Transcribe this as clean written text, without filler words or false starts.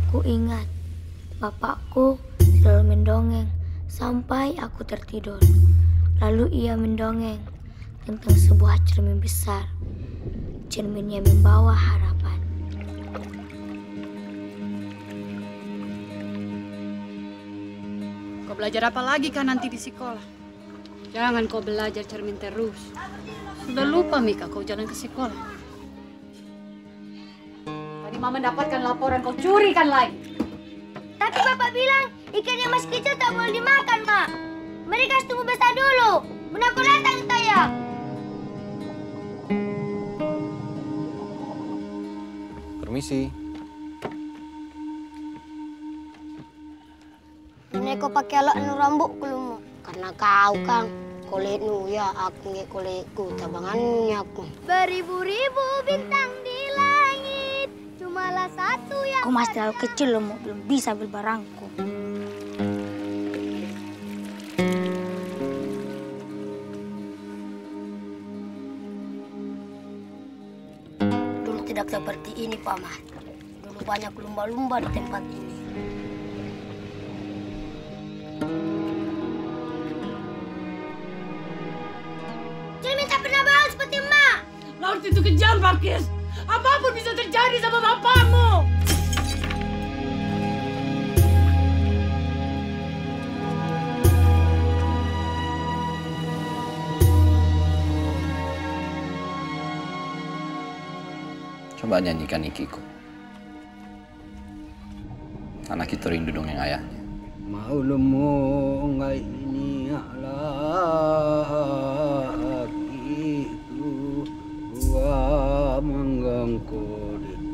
Aku ingat bapakku selalu mendongeng sampai aku tertidur. Lalu ia mendongeng tentang sebuah cermin besar. Cerminnya membawa harapan. Kau belajar apa lagi kan nanti di sekolah? Jangan kau belajar cermin terus. Sudah lupa Mika kau jalan ke sekolah. Tadi Mama mendapatkan laporan kau curikan lagi. Tapi Bapak bilang ikan yang masih kecil tak boleh dimakan, Mak. Mereka harus tunggu besar dulu. Kenapa datang saya? Permisi. Ini kau pakai alat nu rambut keluma. Karena kau kan kulit nu ya aku nge kulitku tabangannya aku. Beribu-ribu bintang di langit, cumalah satu yang... Kau masih terlalu kecil loh, belum bisa ambil barangku. Dulu tidak seperti ini, Paman. Dulu banyak lumba-lumba di tempat ini. Cermin tak pernah bau seperti Mak. Laut itu kejam, Pakis. Apapun bisa terjadi sama bapakmu. Coba nyanyikan Ikiko. Anak itu rindu dongeng ayahnya. Mau lemu ngai ini ala aku wa manggangko di